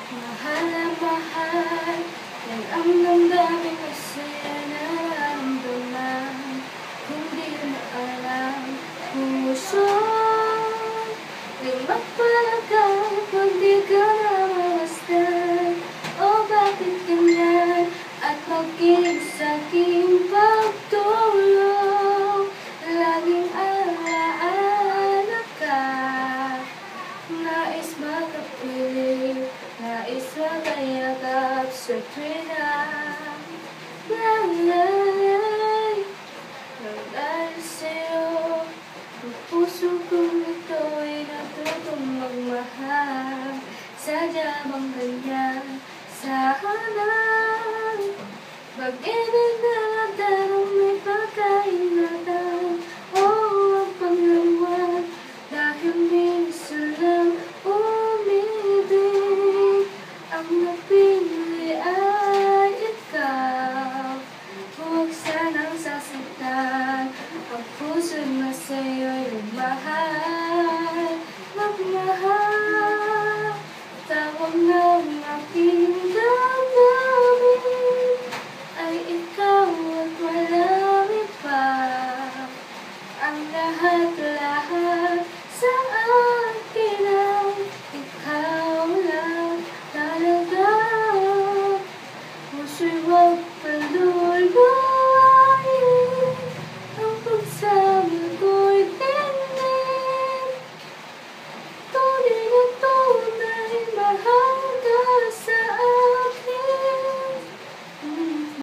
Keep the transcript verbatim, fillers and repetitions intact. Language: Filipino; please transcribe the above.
Mahal na mahal, yan ang damdamin na sa'yo nararamdaman. Hindi mo alam, puso di magpalagay pag di ka namasdan. O bakit ganyan? At maging sa'king pagtulong, laging alaala ka. Nais magkapiling, nais magkayakap sa tuwina. Lalay, dahil sa'yo, ang puso kong ito ay natutong magmahal. Sadya bang ganyan? Sana pag-ibig na nagdarong may pagkainatan. Oo, ang panglawan, dahil minsan lang umibig. Ang napili ay ikaw, huwag sanang sasaktan ang puso na sa'yo'y magmahal. Magmahal, tawag ng aking damdamin ay ikaw at walang iba. Ang lahat-lahat sa